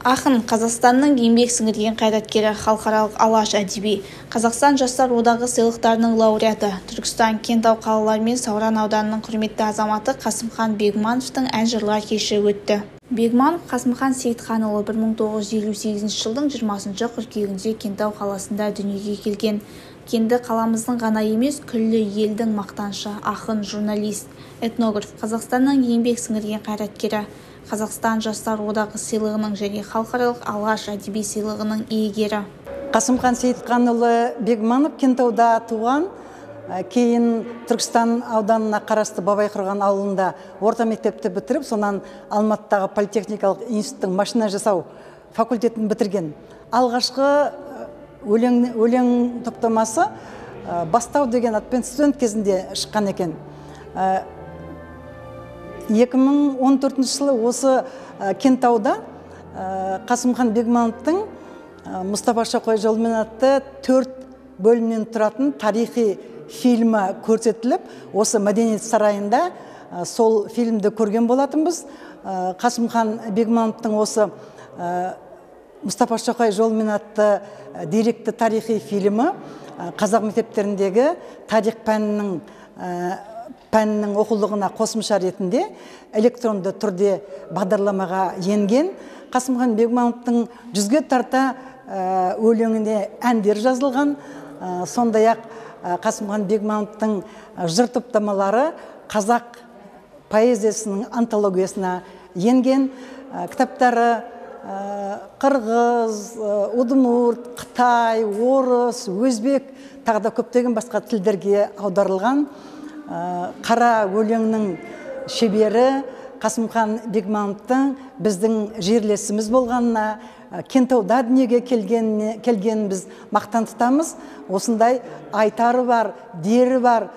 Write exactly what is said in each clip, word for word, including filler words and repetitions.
Ақын Қазақстанның еңбек сіңірген қайраткері, халықаралық алаш әдеби, Қазақстан жастар одағы сыйлықтарының лауреаты, Түркістан, Кентау қалалары мен Сауран ауданының құрметті азаматы Қасымхан Бегмановтың ән жырлар кеші өтті. Бегманов Қасымхан Сейітханұлы бір мың тоғыз жүз елу сегізінші жылдың жиырмасыншы қыркүйегінде Кентау қаласында дүниеге келген. Кенді қаламыздың ғана емес, күллі елдің мақтаншы, ақын, журналист, этнограф, Қазақстанның еңбек сіңірген қайраткері, Қазақстан жастар одағы сыйлығының және халықаралық алаш әдеби сыйлығының иегері. Қасымхан Сейітханұлы Бегманов Кентауда туған, кейін Түркістан ауданына қарасты Бабайқұрған ауылында орта мектепті бітіріп, сонан Алматыдағы политехникалық институттың машина жасау факультетін бітірген. Алғашқы өлең, өлең топтамасы «Бастау» деген атпен студент кезінде шыққан екен. екі мың он төртінші жылы осы Кентауда Қасымхан Бегмановтың Мұстафа Шоқай жолымен атты төрт бөлімнен тұратын тарихи фильмі көрсетіліп, осы Мәдениет сарайында сол фильмді көрген болатынбыз. Қасымхан Бегмановтың осы Мұстафа Шоқай жолымен атты деректі тарихи фильмі қазақ мектептеріндегі тарих пәнінің пәнінің оқулығына қосымша ретінде электронды түрде бағдарламаға енген. Қасымхан Бегмановтың жүзге тарта өлеңіне әндер жазылған. Сондай-ақ Қасымхан Бегмановтың жыр топтамалары қазақ поэзиясының антологиясына енген. Кітаптары қырғыз, удмурт, қытай, орыс, өзбек, тағы да көптеген басқа тілдерге аударылған. Қара өлеңнің шебері Қасымхан Бегмановтың біздің жерлесіміз болғанына, Кентауда дүниеге келгенін біз мақтан тұтамыз. Осындай айтары бар, дері бар,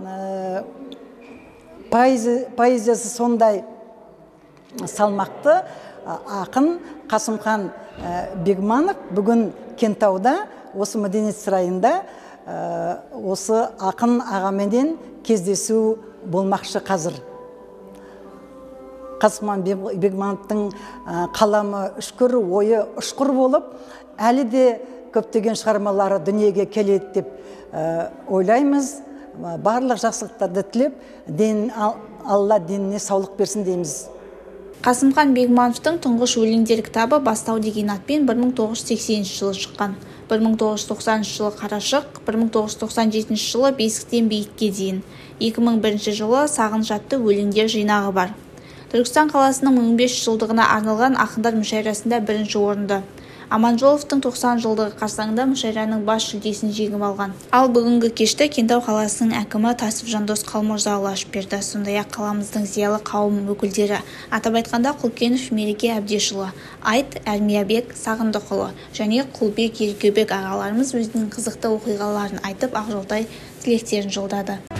поэзиясы сондай салмақты ақын Қасымхан Бегманов бүгін Кентауда, осы Мәдениет сарайында осы ақын ағаменен кездесу болмақшы қазір. Қасымхан Бегмановтың қаламы үшкір, ойы ұшқыр болып, әлі де көптеген шығармалары дүниеге келеді деп ойлаймыз. Барлық жақсылықтарды тілеп, Алла деніне саулық берсін дейміз. Қасымхан Бегмановтың тұңғыш өлеңдер кітабы «Бастау» деген атпен бір мың тоғыз жүз сексенінші жылы шыққан. бір мың тоғыз жүз тоқсаныншы жылы «Қарашық», бір мың тоғыз жүз тоқсан жетінші жылы «Бесіктен биікке дейін», екі мың бірінші жылы «Сағыныш» атты өлеңдер жинағы бар. Түркістан қаласының мың бес жүз жылдығына арналған ақындар мүшәйрасында бірінші орынды. Аманжоловтың тоқсан жылдығы қарсаңында мүшәйраның бас жүлдесін жеңіп алған. Ал бүгінгі кешті Кентау қаласының әкімі Тасып Жандос Қалмырзаұлы ашып берді. Сондай-ақ қаламыздың зиялы қауым өкілдері, атап айтқанда Құлкенов Мереке Әбдешұлы, Айт Әрмиябек Сағындықұлы және Құлбек Еркебек ағаларымыз өзінің қызықты оқиғаларын айтып, ақжолтай тілектерін жолдады.